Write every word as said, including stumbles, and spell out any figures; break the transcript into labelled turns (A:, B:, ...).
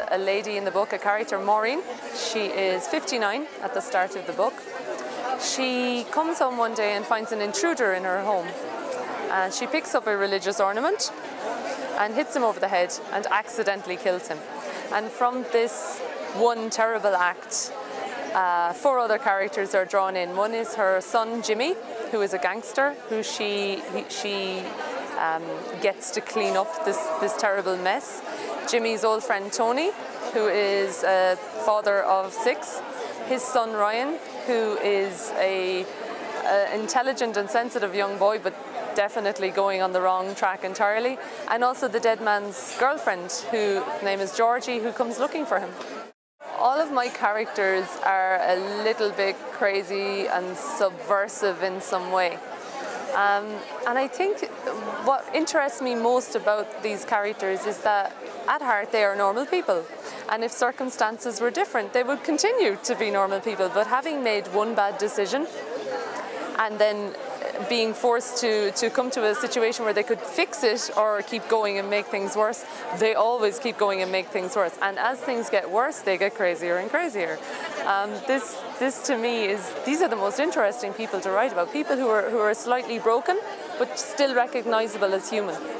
A: a lady in the book, a character, Maureen. She is fifty-nine at the start of the book. She comes home one day and finds an intruder in her home. And she picks up a religious ornament and hits him over the head and accidentally kills him. And from this one terrible act, uh, four other characters are drawn in. One is her son, Jimmy, who is a gangster, who she, he, she um, gets to clean up this, this terrible mess. Jimmy's old friend, Tony, who is a father of six. His son, Ryan, who is a, a intelligent and sensitive young boy, but definitely going on the wrong track entirely. And also the dead man's girlfriend, whose name is Georgie, who comes looking for him. All of my characters are a little bit crazy and subversive in some way. Um, and I think what interests me most about these characters is that at heart they are normal people. And if circumstances were different, they would continue to be normal people. But having made one bad decision and then being forced to, to come to a situation where they could fix it or keep going and make things worse, they always keep going and make things worse. And as things get worse, they get crazier and crazier. Um, this, this to me is, these are the most interesting people to write about. People who are, who are slightly broken, but still recognizable as human.